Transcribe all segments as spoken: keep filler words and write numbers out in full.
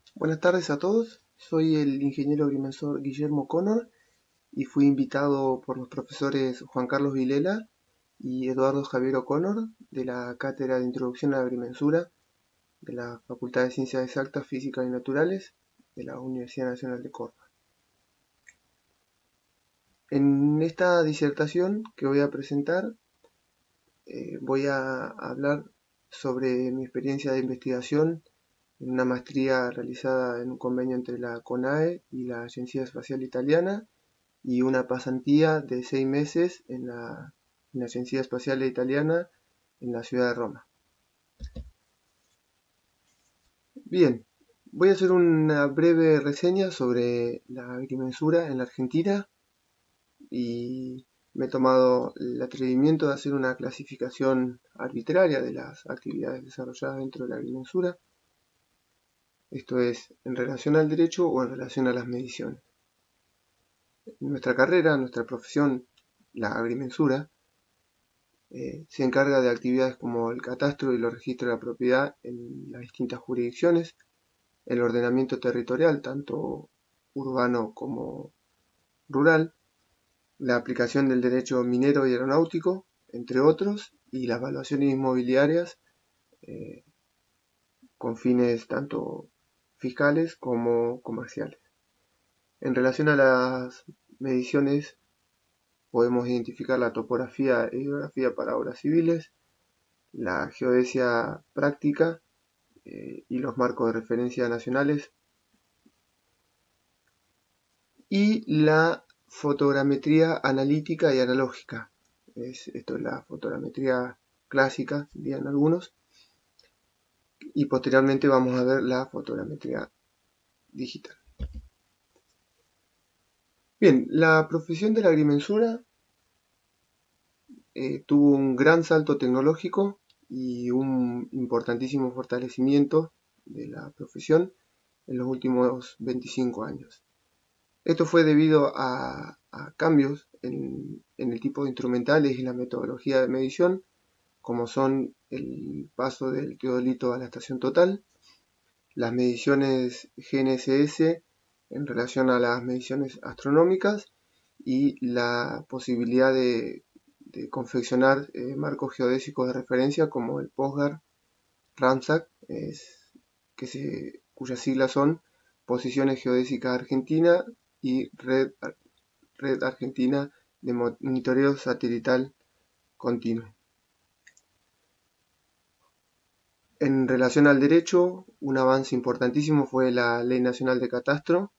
Buenas tardes a todos, soy el ingeniero agrimensor Guillermo Connor y fui invitado por los profesores Juan Carlos Vilela y Eduardo Javier O'Connor de la Cátedra de Introducción a la Agrimensura de la Facultad de Ciencias Exactas, Físicas y Naturales de la Universidad Nacional de Córdoba. En esta disertación que voy a presentar eh, voy a hablar sobre mi experiencia de investigación en una maestría realizada en un convenio entre la CONAE y la Agencia Espacial Italiana y una pasantía de seis meses en la, en la Agencia Espacial Italiana en la ciudad de Roma. Bien, voy a hacer una breve reseña sobre la agrimensura en la Argentina y me he tomado el atrevimiento de hacer una clasificación arbitraria de las actividades desarrolladas dentro de la agrimensura. Esto es, en relación al derecho o en relación a las mediciones. Nuestra carrera, nuestra profesión, la agrimensura, eh, se encarga de actividades como el catastro y los registros de la propiedad en las distintas jurisdicciones, el ordenamiento territorial, tanto urbano como rural, la aplicación del derecho minero y aeronáutico, entre otros, y las evaluaciones inmobiliarias eh, con fines tanto fiscales como comerciales. En relación a las mediciones, podemos identificar la topografía e hidrografía para obras civiles, la geodesia práctica eh, y los marcos de referencia nacionales, y la fotogrametría analítica y analógica. Es, esto es la fotogrametría clásica, dirían algunos, y posteriormente vamos a ver la fotogrametría digital. Bien, la profesión de la agrimensura eh, tuvo un gran salto tecnológico y un importantísimo fortalecimiento de la profesión en los últimos veinticinco años. Esto fue debido a, a cambios en, en el tipo de instrumentales y la metodología de medición, como son el paso del teodolito a la estación total, las mediciones G N S S en relación a las mediciones astronómicas y la posibilidad de, de confeccionar eh, marcos geodésicos de referencia como el POSGAR, RAMSAC, es, que se, cuyas siglas son Posiciones Geodésicas Argentina y Red, Red Argentina de Monitoreo Satelital Continuo. En relación al derecho, un avance importantísimo fue la Ley Nacional de Catastro.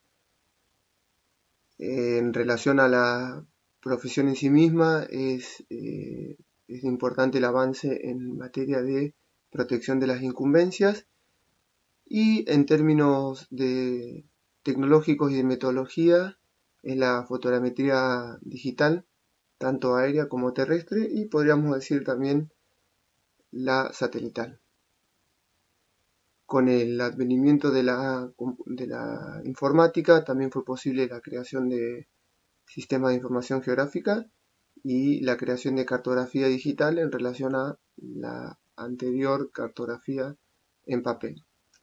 En relación a la profesión en sí misma, es, eh, es importante el avance en materia de protección de las incumbencias, y en términos de tecnológicos y de metodología es la fotogrametría digital, tanto aérea como terrestre, y podríamos decir también la satelital. Con el advenimiento de la, de la informática también fue posible la creación de sistemas de información geográfica y la creación de cartografía digital en relación a la anterior cartografía en papel.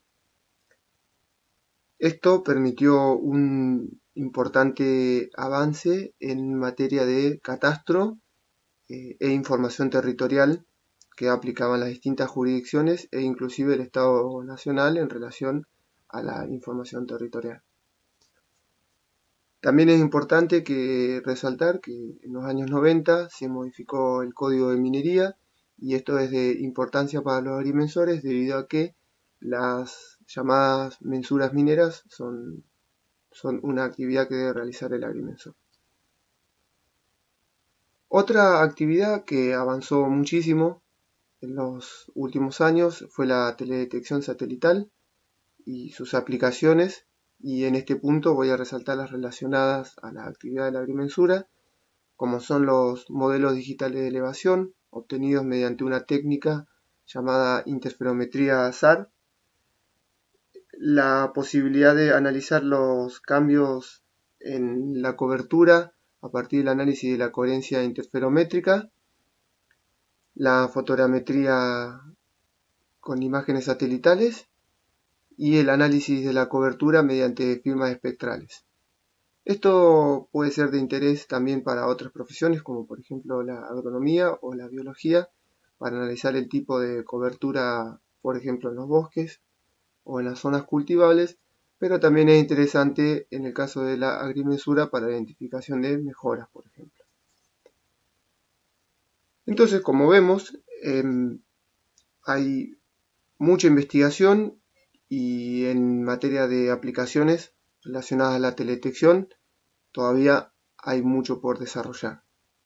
Esto permitió un importante avance en materia de catastro eh, e información territorial que aplicaban las distintas jurisdicciones e inclusive el Estado Nacional en relación a la información territorial. También es importante que resaltar que en los años noventa se modificó el Código de Minería, y esto es de importancia para los agrimensores debido a que las llamadas mensuras mineras son, son una actividad que debe realizar el agrimensor. Otra actividad que avanzó muchísimo en los últimos años fue la teledetección satelital y sus aplicaciones, y en este punto voy a resaltar las relacionadas a la actividad de la agrimensura, como son los modelos digitales de elevación obtenidos mediante una técnica llamada interferometría S A R, la posibilidad de analizar los cambios en la cobertura a partir del análisis de la coherencia interferométrica, la fotogrametría con imágenes satelitales y el análisis de la cobertura mediante firmas espectrales. Esto puede ser de interés también para otras profesiones, como por ejemplo la agronomía o la biología, para analizar el tipo de cobertura, por ejemplo, en los bosques o en las zonas cultivables, pero también es interesante en el caso de la agrimensura para la identificación de mejoras, por ejemplo. Entonces, como vemos, eh, hay mucha investigación y en materia de aplicaciones relacionadas a la teledetección todavía hay mucho por desarrollar.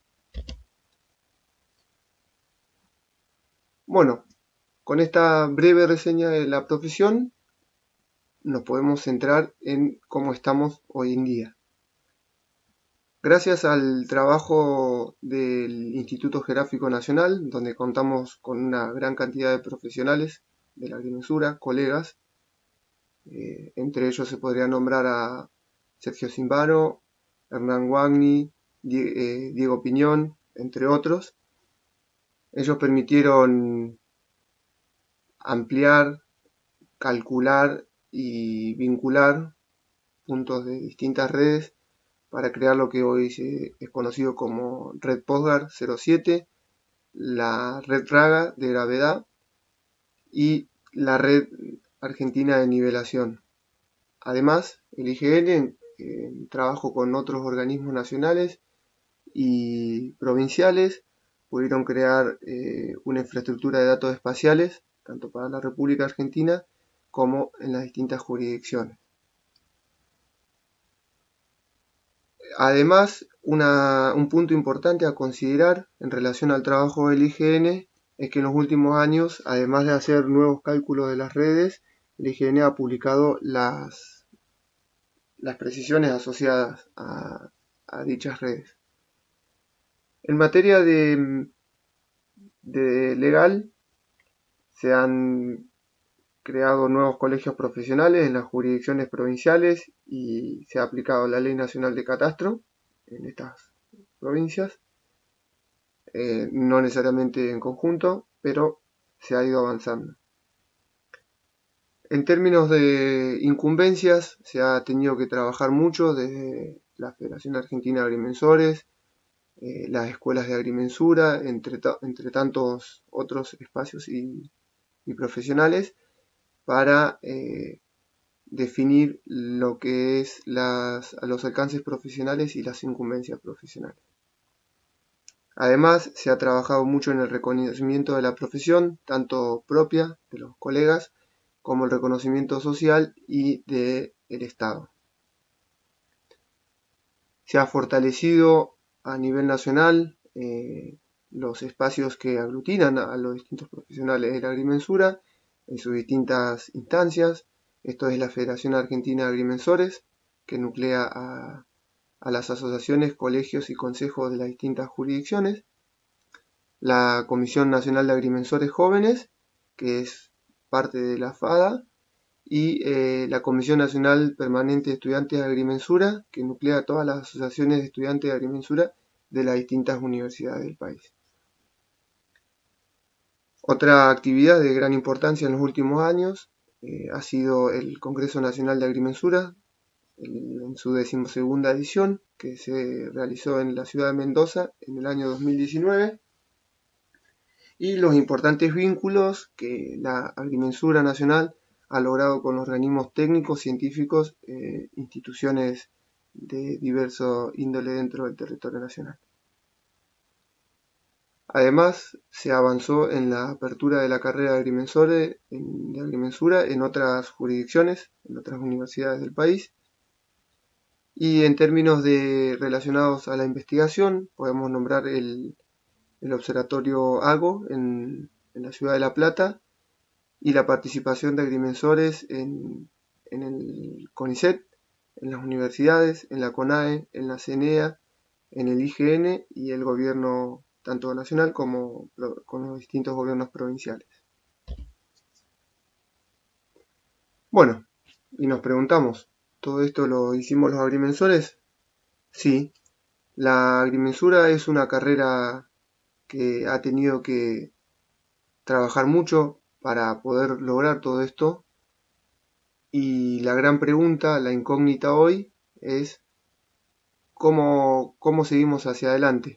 Bueno, con esta breve reseña de la profesión nos podemos centrar en cómo estamos hoy en día. Gracias al trabajo del Instituto Geográfico Nacional, donde contamos con una gran cantidad de profesionales de la agrimensura, colegas, eh, entre ellos se podría nombrar a Sergio Zimbano, Hernán Guagni, Die- eh, Diego Piñón, entre otros. Ellos permitieron ampliar, calcular y vincular puntos de distintas redes para crear lo que hoy se, es conocido como Red Postgar cero siete, la Red Raga de gravedad y la Red Argentina de nivelación. Además, el I G N, en, en trabajo con otros organismos nacionales y provinciales, pudieron crear eh, una infraestructura de datos espaciales, tanto para la República Argentina como en las distintas jurisdicciones. Además, una, un punto importante a considerar en relación al trabajo del I G N es que en los últimos años, además de hacer nuevos cálculos de las redes, el I G N ha publicado las, las precisiones asociadas a, a dichas redes. En materia de, de legal, se han creado nuevos colegios profesionales en las jurisdicciones provinciales y se ha aplicado la Ley Nacional de Catastro en estas provincias, eh, no necesariamente en conjunto, pero se ha ido avanzando. En términos de incumbencias, se ha tenido que trabajar mucho desde la Federación Argentina de Agrimensores, eh, las escuelas de agrimensura, entre, entre tantos otros espacios y, y profesionales, para eh, definir lo que es las, los alcances profesionales y las incumbencias profesionales. Además, se ha trabajado mucho en el reconocimiento de la profesión, tanto propia de los colegas, como el reconocimiento social y del Estado. Se ha fortalecido a nivel nacional eh, los espacios que aglutinan a los distintos profesionales de la agrimensura en sus distintas instancias. Esto es la Federación Argentina de Agrimensores, que nuclea a, a las asociaciones, colegios y consejos de las distintas jurisdicciones. La Comisión Nacional de Agrimensores Jóvenes, que es parte de la FADA, y eh, la Comisión Nacional Permanente de Estudiantes de Agrimensura, que nuclea a todas las asociaciones de estudiantes de agrimensura de las distintas universidades del país. Otra actividad de gran importancia en los últimos años eh, ha sido el Congreso Nacional de Agrimensura, el, en su decimosegunda edición, que se realizó en la ciudad de Mendoza en el año dos mil diecinueve, y los importantes vínculos que la agrimensura nacional ha logrado con organismos técnicos, científicos, eh, instituciones de diverso índole dentro del territorio nacional. Además, se avanzó en la apertura de la carrera de agrimensores, en, de agrimensura en otras jurisdicciones, en otras universidades del país. Y en términos de relacionados a la investigación, podemos nombrar el, el Observatorio AGO en, en la ciudad de La Plata, y la participación de agrimensores en, en el CONICET, en las universidades, en la CONAE, en la CENEA, en el I G N y el gobierno tanto nacional como con los distintos gobiernos provinciales. Bueno, y nos preguntamos, ¿todo esto lo hicimos los agrimensores? Sí, la agrimensura es una carrera que ha tenido que trabajar mucho para poder lograr todo esto. Y la gran pregunta, la incógnita hoy, es cómo, cómo seguimos hacia adelante.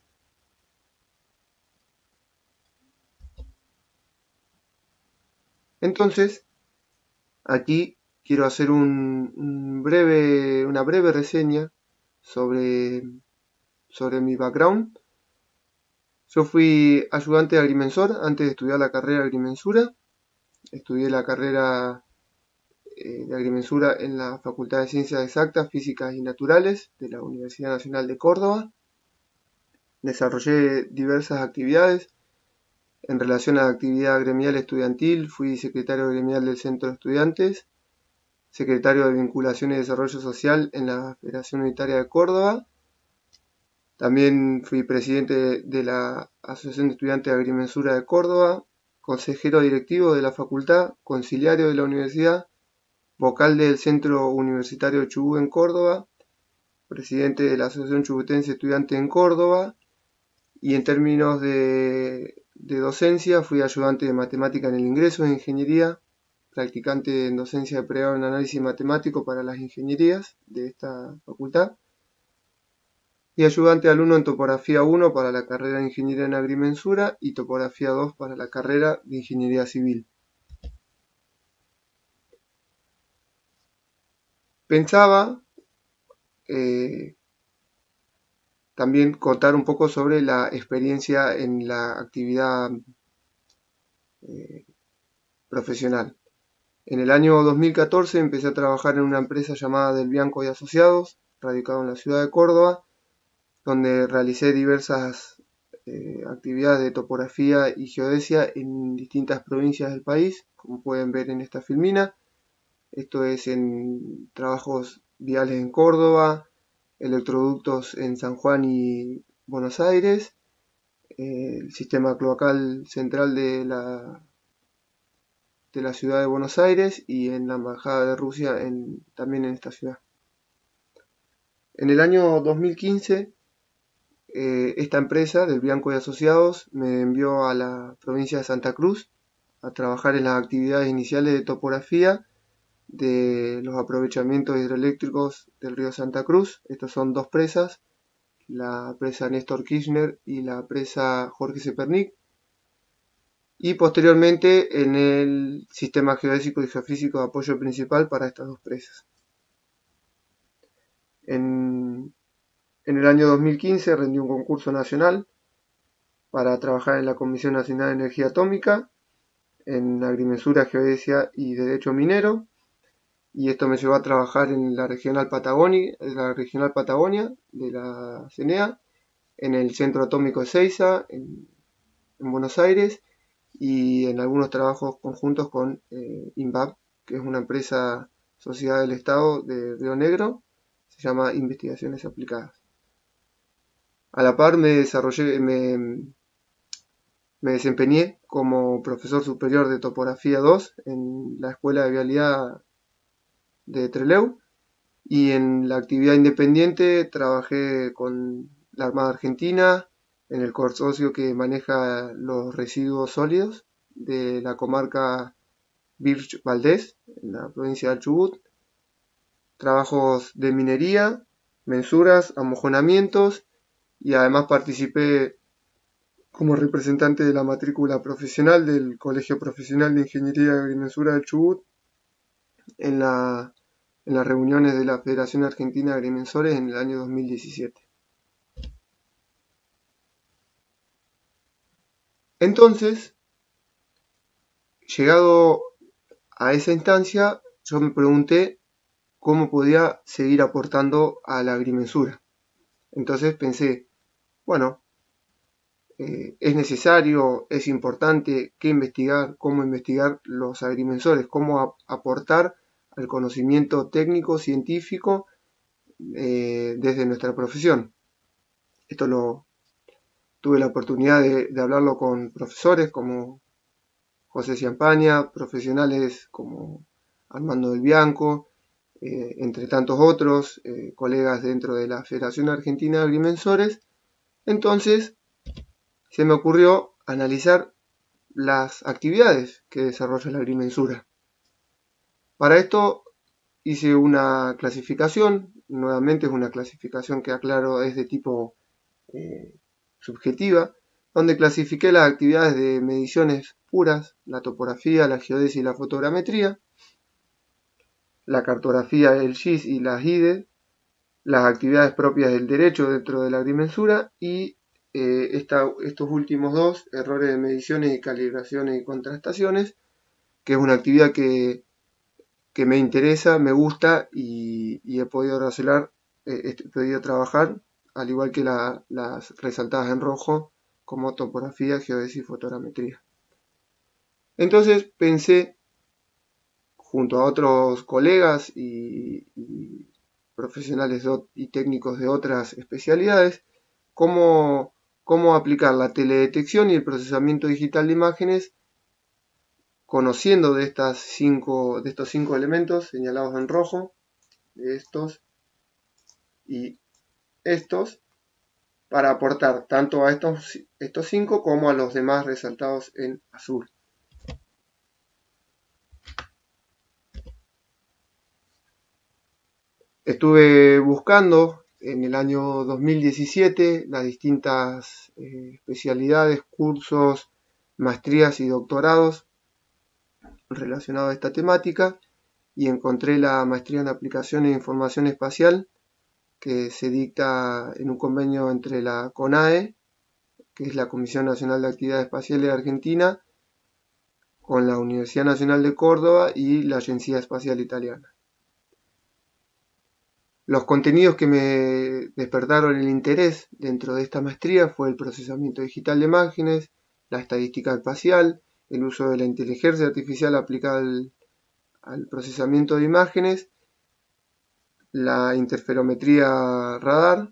Entonces, aquí quiero hacer un, un breve, una breve reseña sobre, sobre mi background. Yo fui ayudante de agrimensor antes de estudiar la carrera de agrimensura. Estudié la carrera eh, de agrimensura en la Facultad de Ciencias Exactas, Físicas y Naturales de la Universidad Nacional de Córdoba. Desarrollé diversas actividades. En relación a la actividad gremial estudiantil, fui secretario gremial del Centro de Estudiantes, secretario de Vinculación y Desarrollo Social en la Federación Unitaria de Córdoba. También fui presidente de la Asociación de Estudiantes de Agrimensura de Córdoba, consejero directivo de la facultad, conciliario de la universidad, vocal del Centro Universitario de Chubut en Córdoba, presidente de la Asociación Chubutense de Estudiantes en Córdoba, y en términos de, de docencia fui ayudante de matemática en el ingreso de ingeniería, practicante en docencia de pregrado en análisis matemático para las ingenierías de esta facultad, y ayudante de alumno en topografía uno para la carrera de ingeniería en agrimensura y topografía dos para la carrera de ingeniería civil. Pensaba eh, también contar un poco sobre la experiencia en la actividad eh, profesional. En el año dos mil catorce empecé a trabajar en una empresa llamada Del Bianco y Asociados, radicado en la ciudad de Córdoba, donde realicé diversas eh, actividades de topografía y geodesia en distintas provincias del país, como pueden ver en esta filmina. Esto es en trabajos viales en Córdoba, electroductos en San Juan y Buenos Aires, eh, el sistema cloacal central de la, de la ciudad de Buenos Aires y en la embajada de Rusia en, también en esta ciudad. En el año dos mil quince eh, esta empresa del Bianco y Asociados me envió a la provincia de Santa Cruz a trabajar en las actividades iniciales de topografía de los aprovechamientos hidroeléctricos del río Santa Cruz. Estas son dos presas, la presa Néstor Kirchner y la presa Jorge Zepernik, y posteriormente en el sistema geodésico y geofísico de apoyo principal para estas dos presas. En, en el año dos mil quince rendí un concurso nacional para trabajar en la Comisión Nacional de Energía Atómica, en agrimensura, geodesia y derecho minero, y esto me llevó a trabajar en la regional Patagonia, la regional Patagonia de la C N E A, en el Centro Atómico de Ezeiza, en, en Buenos Aires, y en algunos trabajos conjuntos con eh, INVAP, que es una empresa sociedad del Estado de Río Negro, se llama Investigaciones Aplicadas. A la par me desarrollé, me, me desempeñé como profesor superior de topografía dos en la Escuela de Vialidad de Trelew, y en la actividad independiente trabajé con la Armada Argentina en el consorcio que maneja los residuos sólidos de la comarca Birch Valdés, en la provincia de Chubut. Trabajos de minería, mensuras, amojonamientos, y además participé como representante de la matrícula profesional del Colegio Profesional de Ingeniería y Agrimensura del Chubut en, la, en las reuniones de la Federación Argentina de Agrimensores en el año dos mil diecisiete. Entonces, llegado a esa instancia, yo me pregunté cómo podía seguir aportando a la agrimensura. Entonces pensé, bueno, eh, es necesario, es importante que investigar, cómo investigar los agrimensores, cómo a, aportar al conocimiento técnico, científico eh, desde nuestra profesión. Esto lo tuve la oportunidad de, de hablarlo con profesores como José Ciampaña, profesionales como Armando del Bianco, eh, entre tantos otros, eh, colegas dentro de la Federación Argentina de Agrimensores. Entonces se me ocurrió analizar las actividades que desarrolla la agrimensura. Para esto hice una clasificación, nuevamente es una clasificación que aclaro es de tipo eh, subjetiva, donde clasifiqué las actividades de mediciones puras, la topografía, la geodesia y la fotogrametría, la cartografía, el G I S y las I D E, las actividades propias del derecho dentro de la agrimensura y eh, esta, estos últimos dos, errores de mediciones y calibraciones y contrastaciones, que es una actividad que, que me interesa, me gusta y, y he podido resolver, eh, he podido trabajar, al igual que la, las resaltadas en rojo, como topografía, geodesia y fotogrametría. Entonces pensé, junto a otros colegas y, y profesionales de, y técnicos de otras especialidades, cómo, cómo aplicar la teledetección y el procesamiento digital de imágenes conociendo de, estas cinco, de estos cinco elementos señalados en rojo, de estos y estos, para aportar tanto a estos, estos cinco como a los demás resaltados en azul. Estuve buscando en el año dos mil diecisiete las distintas eh, especialidades, cursos, maestrías y doctorados relacionados a esta temática y encontré la maestría en aplicación e información espacial que se dicta en un convenio entre la CONAE, que es la Comisión Nacional de Actividades Espaciales de Argentina, con la Universidad Nacional de Córdoba y la Agencia Espacial Italiana. Los contenidos que me despertaron el interés dentro de esta maestría fue el procesamiento digital de imágenes, la estadística espacial, el uso de la inteligencia artificial aplicada al, al procesamiento de imágenes, la interferometría radar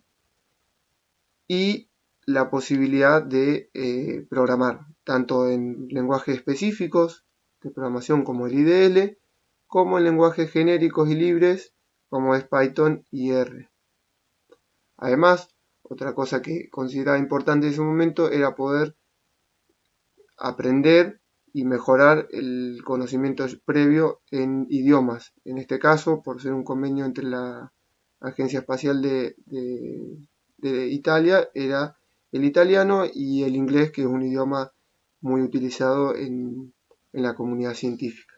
y la posibilidad de eh, programar, tanto en lenguajes específicos de programación como el I D L, como en lenguajes genéricos y libres como es Python y R. Además, otra cosa que consideraba importante en ese momento era poder aprender y mejorar el conocimiento previo en idiomas. En este caso, por ser un convenio entre la Agencia Espacial de, de, de Italia, era el italiano y el inglés, que es un idioma muy utilizado en, en la comunidad científica.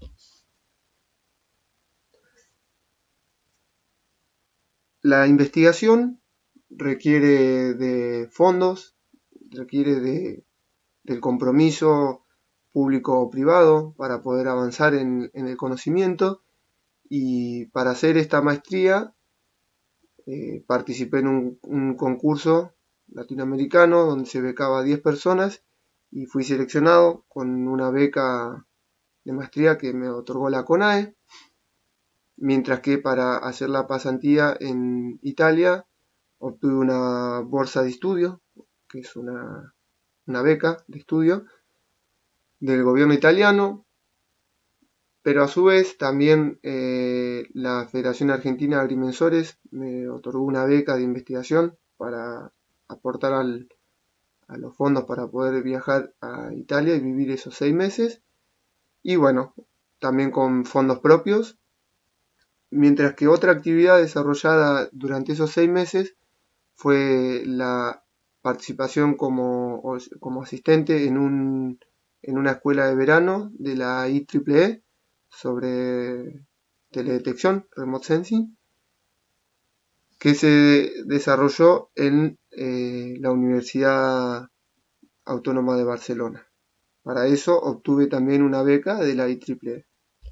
La investigación requiere de fondos, requiere de, del compromiso público o privado para poder avanzar en, en el conocimiento, y para hacer esta maestría eh, participé en un, un concurso latinoamericano donde se becaba a diez personas y fui seleccionado con una beca de maestría que me otorgó la CONAE, mientras que para hacer la pasantía en Italia obtuve una bolsa de estudio, que es una, una beca de estudio del gobierno italiano, pero a su vez también eh, la Federación Argentina de Agrimensores me otorgó una beca de investigación para aportar al, a los fondos para poder viajar a Italia y vivir esos seis meses, y bueno, también con fondos propios, mientras que otra actividad desarrollada durante esos seis meses fue la participación como, como asistente en, un, en una escuela de verano de la I triple E sobre teledetección, remote sensing, que se desarrolló en eh, la Universidad Autónoma de Barcelona. Para eso obtuve también una beca de la I triple E.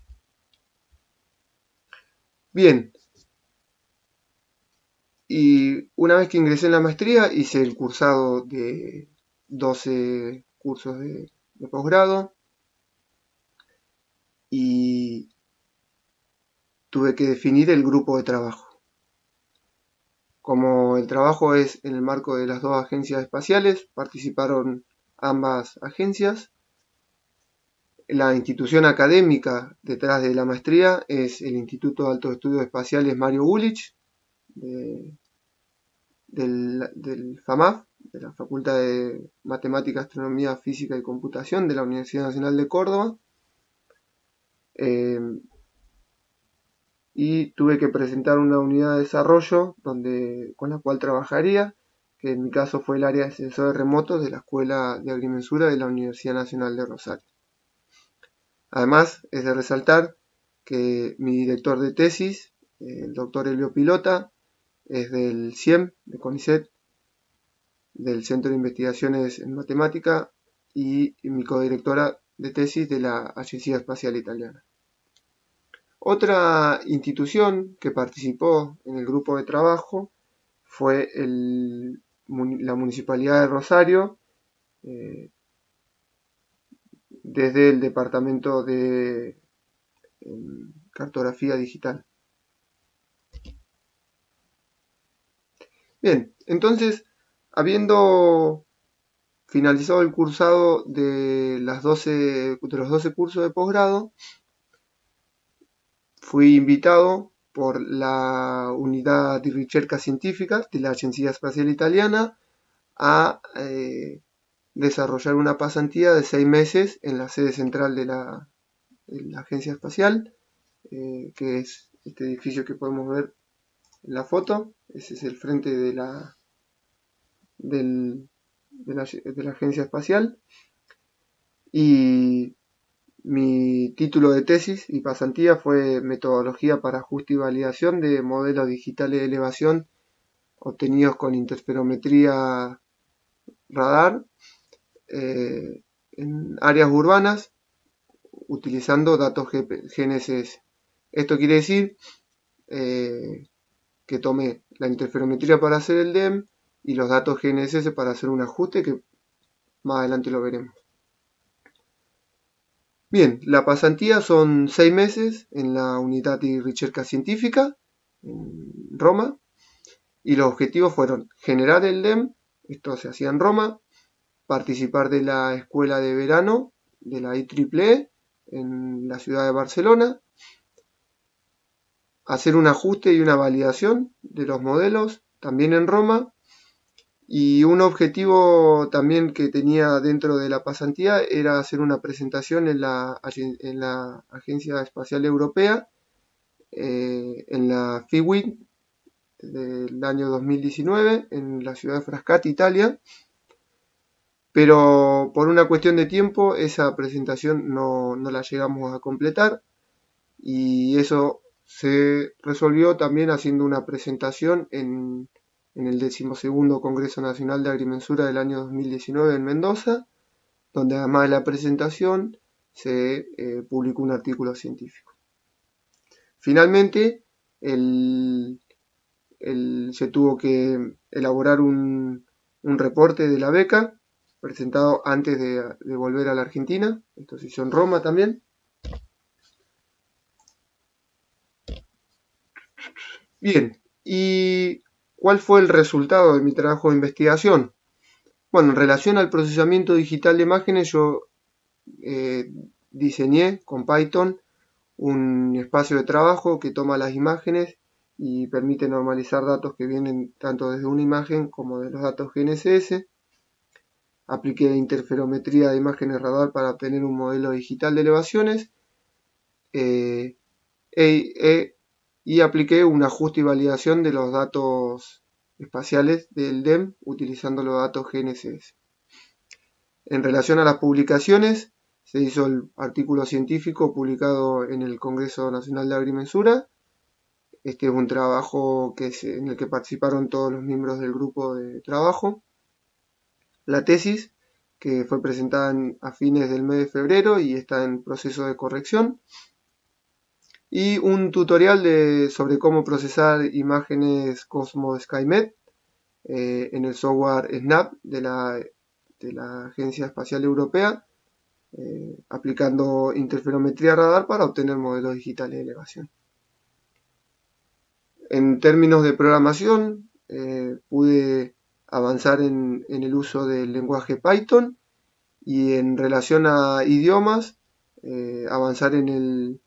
Bien, y una vez que ingresé en la maestría hice el cursado de doce cursos de, de posgrado y tuve que definir el grupo de trabajo. Como el trabajo es en el marco de las dos agencias espaciales, participaron ambas agencias. La institución académica detrás de la maestría es el Instituto de Altos Estudios Espaciales Mario Gulich, de, del, del FAMAF, de la Facultad de Matemática, Astronomía, Física y Computación de la Universidad Nacional de Córdoba. Eh, y tuve que presentar una unidad de desarrollo donde, con la cual trabajaría, que en mi caso fue el área de sensores remotos de la Escuela de Agrimensura de la Universidad Nacional de Rosario. Además, es de resaltar que mi director de tesis, el doctor Elio Pilota, es del C I E M, de CONICET, del Centro de Investigaciones en Matemática, y mi codirectora de tesis de la Agencia Espacial Italiana. Otra institución que participó en el grupo de trabajo fue el, la Municipalidad de Rosario, eh, desde el Departamento de eh, Cartografía Digital. Bien, entonces, habiendo finalizado el cursado de, las doce, de los doce cursos de posgrado, fui invitado por la Unidad de Ricerca Científica de la Agencia Espacial Italiana a eh, desarrollar una pasantía de seis meses en la sede central de la, de la Agencia Espacial, eh, que es este edificio que podemos ver en la foto. Ese es el frente de la, del, de la, de la Agencia Espacial. Y mi título de tesis y pasantía fue Metodología para ajuste y validación de modelos digitales de elevación obtenidos con interferometría radar eh, en áreas urbanas utilizando datos G N S S. Esto quiere decir eh, que tomé la interferometría para hacer el D E M y los datos G N S S para hacer un ajuste, que más adelante lo veremos. Bien, la pasantía son seis meses en la Unidad de Ricerca Científica en Roma, y los objetivos fueron generar el D E M, esto se hacía en Roma, participar de la escuela de verano de la I triple E en la ciudad de Barcelona, hacer un ajuste y una validación de los modelos también en Roma, y un objetivo también que tenía dentro de la pasantía era hacer una presentación en la, en la Agencia Espacial Europea, eh, en la F I W I del año dos mil diecinueve en la ciudad de Frascati, Italia, pero por una cuestión de tiempo esa presentación no, no la llegamos a completar, y eso se resolvió también haciendo una presentación en, en el decimosegundo Congreso Nacional de Agrimensura del año dos mil diecinueve en Mendoza, donde además de la presentación se eh, publicó un artículo científico. Finalmente, el, el, se tuvo que elaborar un, un reporte de la beca presentado antes de, de volver a la Argentina. Esto se hizo en Roma también. Bien, ¿y cuál fue el resultado de mi trabajo de investigación? Bueno, en relación al procesamiento digital de imágenes, yo eh, diseñé con Python un espacio de trabajo que toma las imágenes y permite normalizar datos que vienen tanto desde una imagen como de los datos G N S S. Apliqué interferometría de imágenes radar para obtener un modelo digital de elevaciones. Eh, e, e, y apliqué un ajuste y validación de los datos espaciales del D E M utilizando los datos G N S S. En relación a las publicaciones, se hizo el artículo científico publicado en el Congreso Nacional de Agrimensura. Este es un trabajo que se, en el que participaron todos los miembros del grupo de trabajo. La tesis, que fue presentada en, a fines del mes de febrero y está en proceso de corrección. Y un tutorial de, sobre cómo procesar imágenes Cosmos SkyMed eh, en el software SNAP de la, de la Agencia Espacial Europea, eh, aplicando interferometría radar para obtener modelos digitales de elevación. En términos de programación, eh, pude avanzar en, en el uso del lenguaje Python, y en relación a idiomas, eh, avanzar en el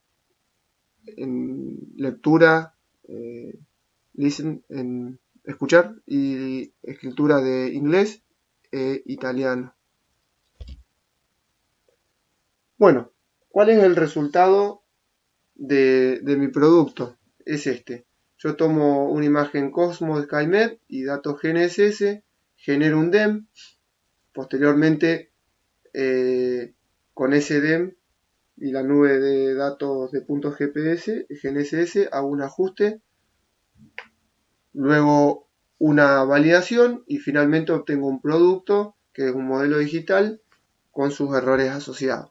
en lectura, eh, listen, en escuchar y escritura de inglés e italiano. Bueno, ¿cuál es el resultado de, de mi producto es este. Yo tomo una imagen Cosmos SkyMed y datos G N S S, genero un D E M, posteriormente eh, con ese D E M y la nube de datos de puntos G P S, G N S S, hago un ajuste, luego una validación y finalmente obtengo un producto que es un modelo digital con sus errores asociados.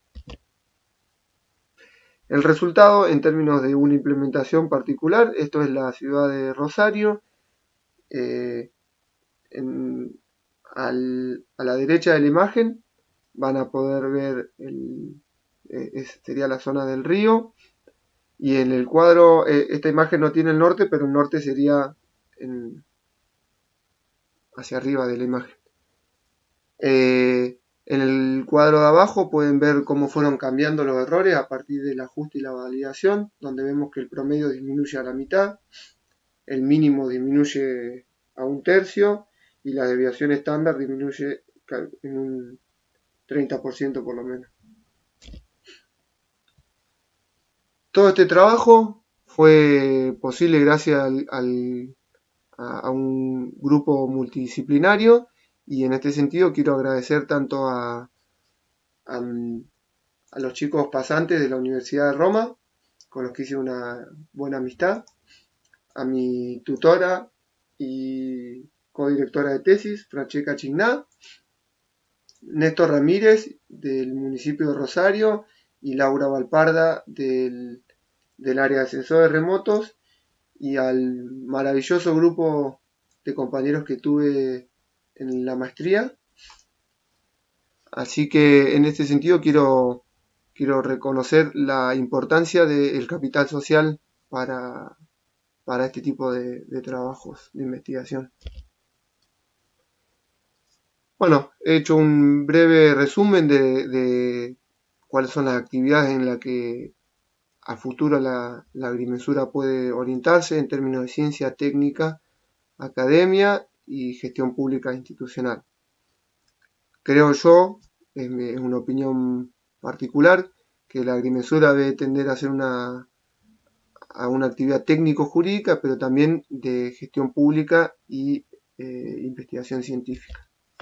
El resultado en términos de una implementación particular, esto es la ciudad de Rosario, eh, en, al, a la derecha de la imagen van a poder ver, el, eh, sería la zona del río, y en el cuadro, eh, esta imagen no tiene el norte, pero el norte sería en, hacia arriba de la imagen. Eh, en el cuadro de abajo pueden ver cómo fueron cambiando los errores a partir del ajuste y la validación, donde vemos que el promedio disminuye a la mitad, el mínimo disminuye a un tercio y la desviación estándar disminuye en un treinta por ciento por lo menos. Todo este trabajo fue posible gracias al, al, a, a un grupo multidisciplinario, y en este sentido quiero agradecer tanto a, a, a los chicos pasantes de la Universidad de Roma, con los que hice una buena amistad, a mi tutora y codirectora de tesis, Francesca Chigná, Néstor Ramírez del municipio de Rosario y Laura Valparda del, del área de asesores remotos, y al maravilloso grupo de compañeros que tuve en la maestría. Así que en este sentido quiero, quiero reconocer la importancia del capital social para, para este tipo de, de trabajos de investigación. Bueno, he hecho un breve resumen de, de cuáles son las actividades en las que a futuro la, la agrimensura puede orientarse en términos de ciencia, técnica, academia y gestión pública institucional. Creo yo, es una opinión particular, que la agrimensura debe tender a ser una, a una actividad técnico-jurídica, pero también de gestión pública y eh, investigación científica.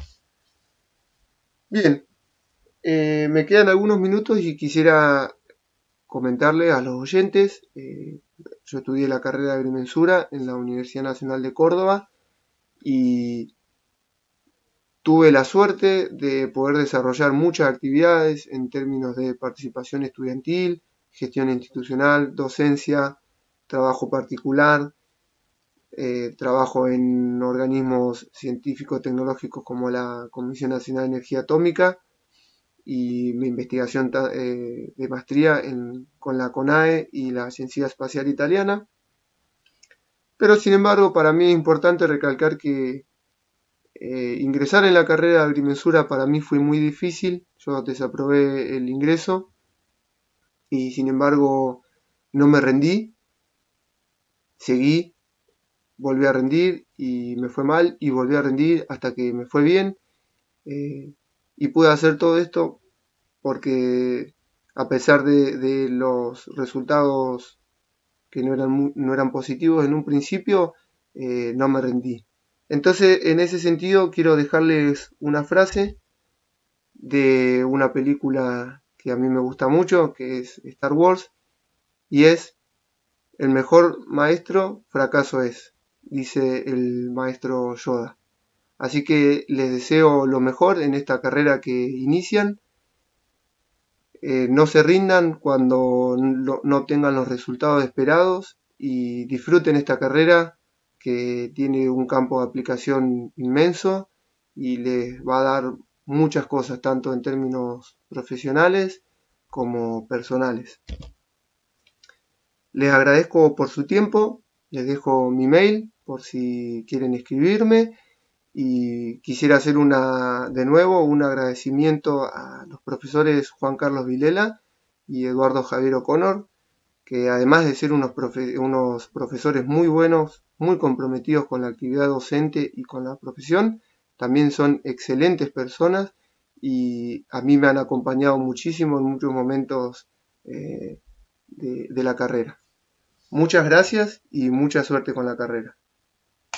Bien, eh, me quedan algunos minutos y quisiera comentarle a los oyentes. Eh, yo estudié la carrera de agrimensura en la Universidad Nacional de Córdoba y tuve la suerte de poder desarrollar muchas actividades en términos de participación estudiantil, gestión institucional, docencia, trabajo particular, eh, trabajo en organismos científicos tecnológicos como la Comisión Nacional de Energía Atómica, y mi investigación eh, de maestría en, con la CONAE y la Agencia Espacial Italiana. Pero sin embargo, para mí es importante recalcar que eh, ingresar en la carrera de agrimensura para mí fue muy difícil. Yo desaprobé el ingreso y sin embargo no me rendí, seguí, volví a rendir y me fue mal, y volví a rendir hasta que me fue bien, eh, y pude hacer todo esto porque a pesar de, de los resultados que no eran, no eran positivos en un principio, eh, no me rendí. Entonces, en ese sentido, quiero dejarles una frase de una película que a mí me gusta mucho, que es Star Wars, y es: el mejor maestro fracaso es, dice el maestro Yoda. Así que les deseo lo mejor en esta carrera que inician. Eh, no se rindan cuando no, no obtengan los resultados esperados, y disfruten esta carrera que tiene un campo de aplicación inmenso y les va a dar muchas cosas, tanto en términos profesionales como personales. Les agradezco por su tiempo, les dejo mi mail por si quieren escribirme, y quisiera hacer una, de nuevo un agradecimiento a los profesores Juan Carlos Vilela y Eduardo Javier O'Connor, que además de ser unos, profe, unos profesores muy buenos, muy comprometidos con la actividad docente y con la profesión, también son excelentes personas y a mí me han acompañado muchísimo en muchos momentos eh, de, de la carrera. Muchas gracias y mucha suerte con la carrera.